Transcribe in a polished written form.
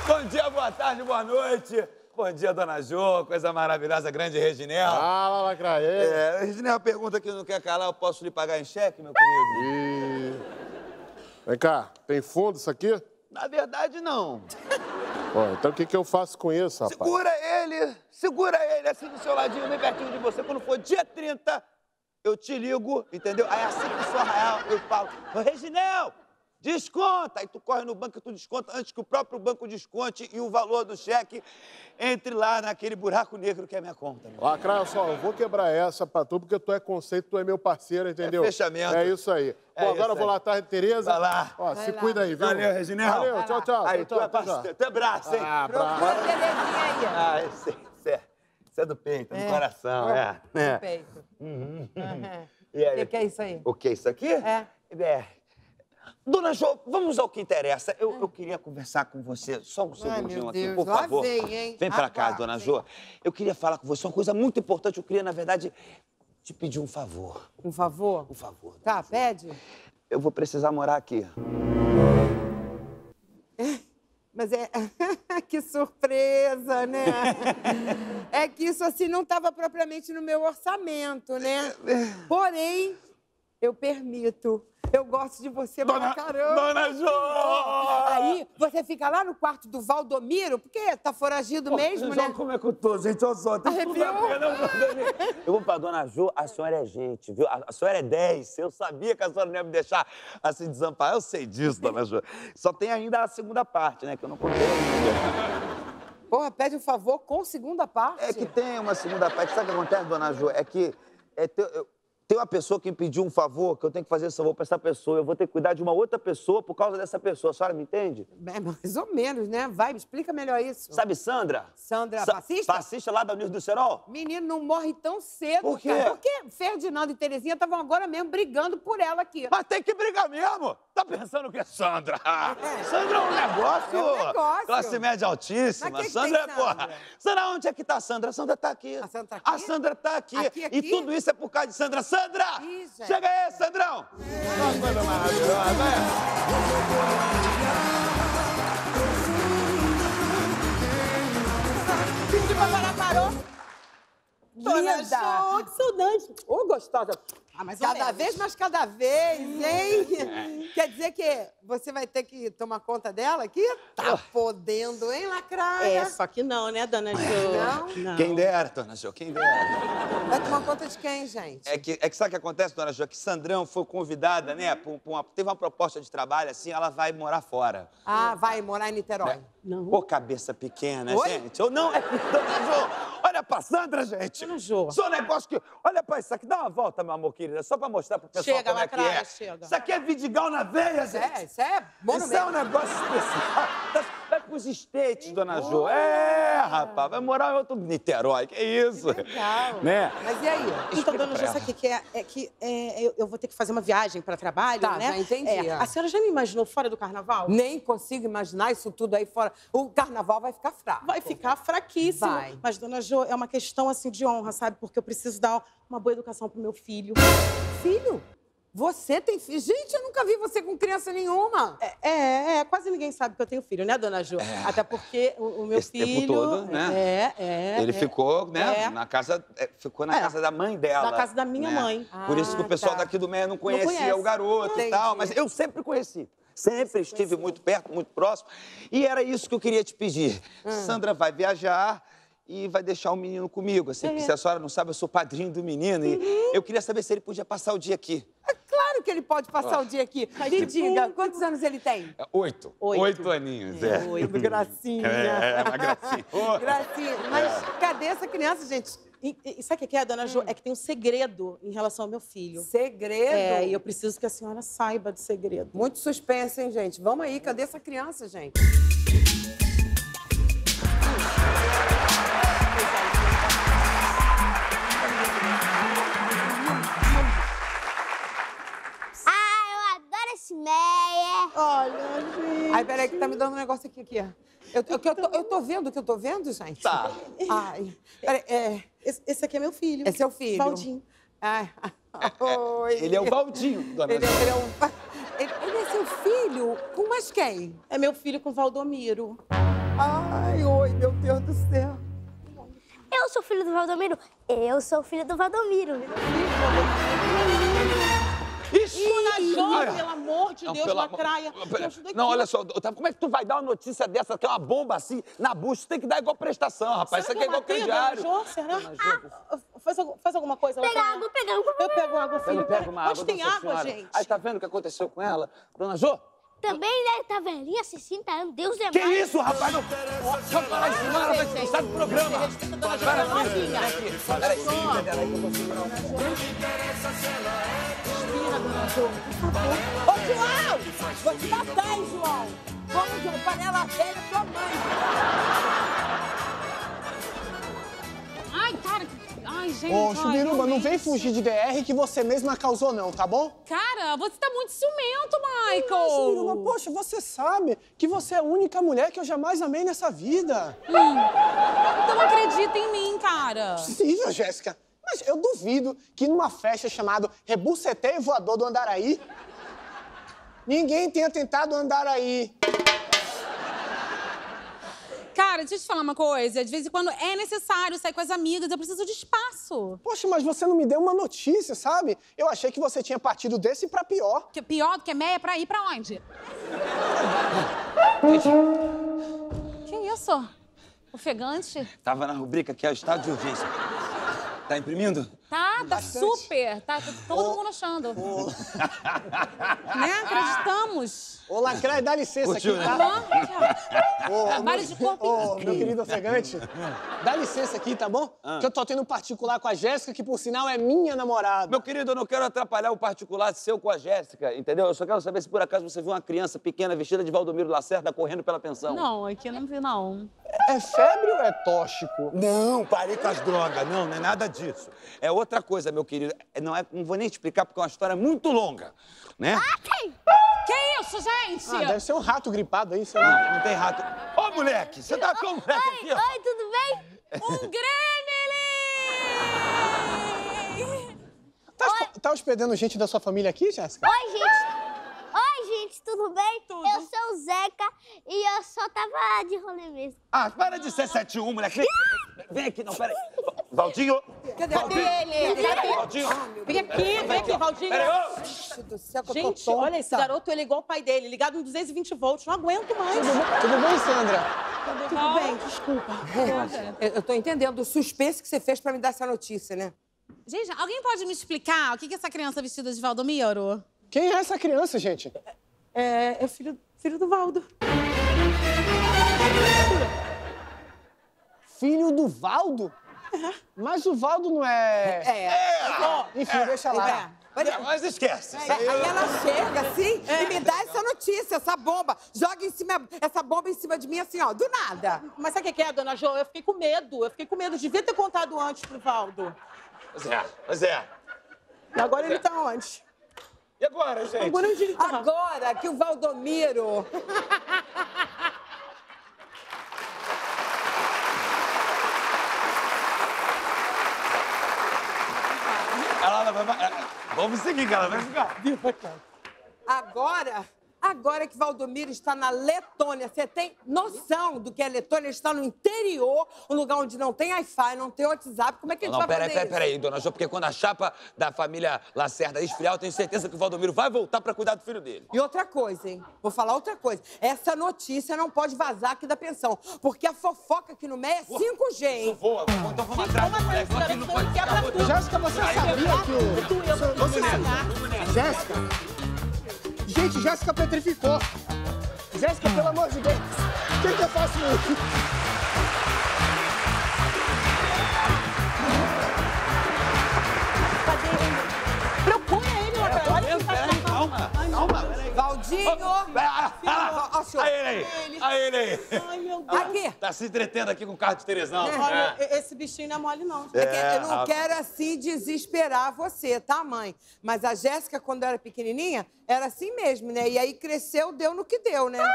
Bom dia, boa tarde, boa noite. Bom dia, dona Jô, coisa maravilhosa, grande Reginel. Fala, Lacraê. Reginel, pergunta que não quer calar, eu posso lhe pagar em cheque, meu querido? Vem cá, tem fundo isso aqui? Na verdade, não. Ó, então o que eu faço com isso, rapaz? Segura ele assim do seu ladinho, bem pertinho de você. Quando for dia 30, eu te ligo, entendeu? Aí assim que for real, eu falo, ô, Reginel, desconta! Aí tu corre no banco e tu desconta antes que o próprio banco desconte e o valor do cheque entre lá naquele buraco negro que é a minha conta. Meu. Lacraê, só, eu vou quebrar essa pra tu, porque tu é conceito, tu é meu parceiro, entendeu? É fechamento. É isso aí. Bom, agora eu vou lá, tarde, Tereza. Vai lá. Ó, se cuida aí, viu? Valeu, Reginel. Valeu, tchau, tchau. Aí, tchau, tu é braço, hein? Ah, braço. Procura a Terezinha aí, ó. Ah, isso é do peito, do coração, Do peito. E aí? O que é isso aí? O que é isso aqui? É. Dona Jô, vamos ao que interessa. Eu queria conversar com você só um segundinho meu aqui, Deus, por lá favor. vem, hein? Vem pra cá, Agora, dona vem. Jô. Eu queria falar com você uma coisa muito importante. Eu queria, na verdade, te pedir um favor. Um favor? Um favor. Tá, pede. Eu vou precisar morar aqui. Mas é... que surpresa, né? É que isso, assim, não estava propriamente no meu orçamento, né? Porém, eu permito. Eu gosto de você pra caramba. Dona Jô! Aí, você fica lá no quarto do Valdomiro, porque tá foragido mesmo, né? Como é que eu tô, gente? Olha só, tem tudo a Arrepiou? ver, não. Eu vou pra dona Jô, a senhora é gente, viu? A senhora é 10. Eu sabia que a senhora não ia me deixar assim desamparar. Eu sei disso, dona Jô. Só tem ainda a segunda parte, né? Que eu não contei ainda. Porra, pede um favor com segunda parte. É que tem uma segunda parte. Sabe o que acontece, dona Jô? É que tem uma pessoa que me pediu um favor, que eu tenho que fazer esse favor pra essa pessoa. Eu vou ter que cuidar de uma outra pessoa por causa dessa pessoa. A senhora me entende? É, mais ou menos, né? Vai, me explica melhor isso. Sabe Sandra? Sandra Passista? Passista lá da União do Serol? Menino, não morre tão cedo, Por quê? cara. Porque Ferdinando e Terezinha estavam agora mesmo brigando por ela aqui. Mas tem que brigar mesmo. Tá pensando que é Sandra? Sandra é um negócio. É um negócio. Classe média altíssima. Mas que Sandra tem é porra. Sandra? Sandra, onde é que tá a Sandra? A Sandra tá aqui. A Sandra tá A aqui? Sandra tá aqui. Aqui? E tudo isso é por causa de Sandra. Sandra! Ih, gente. Chega aí, Sandrão! Uma coisa maravilhosa, Pedi pra parar, parou. Dona Linda. Jô, que saudade. Ô, gostosa. Ah, mas Cada vez mais cada vez, hein? Quer dizer que você vai ter que tomar conta dela aqui? Tá podendo, hein, Lacraia? É, só que não, né, dona Jô? Não? Quem dera, dona Jô, quem dera. Vai tomar conta de quem, gente? É que sabe o que acontece, dona Jô? Que Sandrão foi convidada, né? Teve uma proposta de trabalho, assim, ela vai morar fora. Ah, vai morar em Niterói. Não. Pô, cabeça pequena, Oi? gente. Ou não, dona Jô, olha pra Sandra, gente. Dona Jô. Só um negócio que... Olha pra isso aqui, dá uma volta, meu amor querida, só pra mostrar pro pessoal Chega, como é que Lacraia, é. chega. Isso aqui é Vidigal na veia, gente. Isso é bom Isso é um negócio especial. Vai pros States, dona Jô. Rapaz, vai morar em outro Niterói, que isso. Legal. Né? Mas e aí? Então, dona Jô, sabe o que é? É que eu vou ter que fazer uma viagem para trabalho, Tá, né? já entendi. A senhora já me imaginou fora do carnaval? Nem consigo imaginar isso tudo aí fora. O carnaval vai ficar fraco. Vai ficar fraquíssimo. Vai. Mas, dona Jô, é uma questão, assim, de honra, sabe? Porque eu preciso dar uma boa educação pro meu filho. Filho? Você tem filho? Gente, eu nunca vi você com criança nenhuma. Quase ninguém sabe que eu tenho filho, né, dona Jô? Até porque o meu Esse filho... tempo todo, né? Ele ficou, né, É. na casa... Ficou na casa da mãe dela. Na casa da minha né? mãe. Por isso que o pessoal tá. daqui do meio não conhecia conhece. o garoto Entendi. e tal. Mas eu sempre conheci. Sempre estive muito perto, muito próximo. E era isso que eu queria te pedir. Sandra vai viajar e vai deixar o menino comigo. Assim, porque se a senhora não sabe, eu sou padrinho do menino. E eu queria saber se ele podia passar o dia aqui. É claro que ele pode passar o dia aqui. Me diga, quantos anos ele tem? 8. 8 aninhos, é. Gracinha. É uma gracinha. Gracinha. Mas cadê essa criança, gente? E sabe o que é, dona Jô? É que tem um segredo em relação ao meu filho. Segredo? E eu preciso que a senhora saiba do segredo. Muito suspense, hein, gente? Vamos aí, cadê essa criança, gente? Ah, eu adoro esse Meyer. Olha, gente. Ai, peraí, que tá me dando um negócio aqui. Eu tô vendo o que eu tô vendo, gente? Tá. Ai, peraí, Esse aqui é meu filho. é seu filho? Valdinho. Ai, oi. Ele é o Valdinho, dona Ele, Jô. ele é seu filho com mais quem? É meu filho com Valdomiro. Ai, oi, meu Deus do céu. Eu sou filho do Valdomiro. Eu sou filho do Valdomiro. Ixi! Dona Jo, Ai, pelo amor de não, Deus, pelo amor- lacraia. Me ajuda aqui. Não, olha só, Otávio, como é que tu vai dar uma notícia dessa, que é uma bomba assim, na bucha? Tu tem que dar igual prestação, rapaz. Isso Será aqui é igual que eu matei a crediário. Dona Jo? Será? Faz alguma coisa. Pega lacraia. água, pega água. Eu pego água, filho. Pega uma água, Onde tem Nossa água, Senhora. gente? Aí tá vendo o que aconteceu com ela? Dona Jô? Também, né? Tá velhinha, 60 anos, Deus é Que mais. isso, rapaz? Não... Só falar de cima, ela vai expulsar do programa. Respeita a Dona Jo, Para, ela é filha. novinha. Peraí, peraí, que eu vou segurar um... Respira, Dona Jo, por favor. Ô, João! Vou te matar, hein, João? Vamos, João, panela velha, tua mãe. Ai, cara, ai, gente. Ô, ai, Chubiruba, não vem realmente. fugir de DR que você mesma causou, não, tá bom? Cara, você tá muito ciumento, Michael. Chubiruba, poxa, você sabe que você é a única mulher que eu jamais amei nessa vida. Então acredita em mim, cara. Possível, Jéssica. Mas eu duvido que numa festa chamada Rebuceteio Voador do Andaraí, ninguém tenha tentado Andaraí. Cara, deixa eu te falar uma coisa. De vez em quando é necessário sair com as amigas. Eu preciso de espaço. Poxa, mas você não me deu uma notícia, sabe? Eu achei que você tinha partido desse pra pior. Que pior do que meia pra ir pra onde? Que isso? Ofegante? Tava na rubrica que é o estado de urgência. Tá imprimindo? Tá super. Tá todo mundo achando. Né? Acreditamos. Ô, Lacraia, dá licença aqui, Curtiu, né? tá? Trabalho de corpo Ô, meu querido ofegante, dá licença aqui, tá bom? Que eu tô tendo um particular com a Jéssica, que por sinal é minha namorada. Meu querido, eu não quero atrapalhar o particular seu com a Jéssica, entendeu? Eu só quero saber se por acaso você viu uma criança pequena vestida de Valdomiro Lacerda correndo pela pensão. Não, aqui eu não vi, não. É febre ou é tóxico? Não, parei com as drogas. Não, não é nada disso. É outra coisa, meu querido. Não vou nem te explicar porque é uma história muito longa, né? Que isso, gente? Ah, deve ser um rato gripado aí, sei lá. Não, não tem rato. Ô, moleque, você tá com o moleque aqui, ó. Oi, tudo bem? Um gremlin! Tá hospedando gente da sua família aqui, Jéssica? Oi, gente. Oi, gente, tudo bem? Tudo. Eu sou o Zeca e eu só tava de rolê mesmo. Ah, para de ser 71, moleque. Vem aqui, não, peraí. Valdinho. Cadê Valdinho. ele? Valdinho. Vem aqui, Valdinho. Peraí, ô. Gente do céu, que eu tô Gente, tonta. olha, esse garoto, ele é igual o pai dele, ligado em 220 volts. Não aguento mais. Tudo bem, Sandra? Tudo bem, desculpa. Eu tô entendendo o suspense que você fez pra me dar essa notícia, né? Gente, alguém pode me explicar o que é essa criança vestida de Valdomiro? Quem é essa criança, gente? É filho do Valdo. Filho do Valdo? Mas o Valdo não é... Enfim, deixa lá. Mas esquece. Isso Aí aí ela chega assim e me dá essa notícia, essa bomba. Joga essa bomba em cima de mim assim, ó, do nada. Mas sabe o que é, dona Jo? Eu fiquei com medo. Devia ter contado antes pro Valdo. Pois é. E agora ele tá onde? E agora, gente? Agora onde ele tá? Agora que o Valdomiro... Ela vai... Vamos seguir, cara. Vai ficar. Agora que Valdomiro está na Letônia, você tem noção do que é Letônia? Ele está no interior, um lugar onde não tem Wi-Fi, não tem WhatsApp. Como é que a gente vai fazer isso? Peraí, dona Jo, porque quando a chapa da família Lacerda esfriar, eu tenho certeza que o Valdomiro vai voltar pra cuidar do filho dele. E outra coisa, hein? Vou falar outra coisa. Essa notícia não pode vazar aqui da pensão, porque a fofoca aqui no meio é 5G, hein? Então vamos atrás do moleque. Aqui não pode ficar muito... Jéssica, você sabia que o... Vamos nessa. Jéssica? Gente, Jéssica petrificou. Jéssica, pelo amor de Deus. O que eu faço isso? Procura ele, Lacraia. Olha que Peraí, calma. Peraí. Valdinho! Ó, senhor. Aí ele aí. Ai, meu Deus. Aqui! Tá se entretendo aqui com o carro de Teresão. Olha, esse bichinho não é mole, não. É que eu não rapaz. quero assim desesperar você, tá, mãe? Mas a Jéssica, quando era pequenininha, era assim mesmo, né? E aí cresceu, deu no que deu, né?